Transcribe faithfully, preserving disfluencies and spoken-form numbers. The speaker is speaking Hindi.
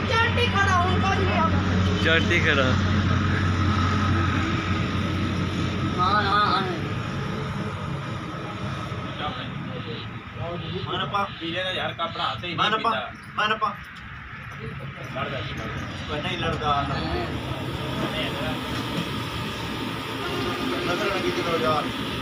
चट्टी खड़ा हूं कौन भी होगा चट्टी खड़ा हां हां मानपा पीले ना यार कपड़ा हाथ से ही मानपा मानपा लड़ जा नहीं लड़का नजर लगी थी यार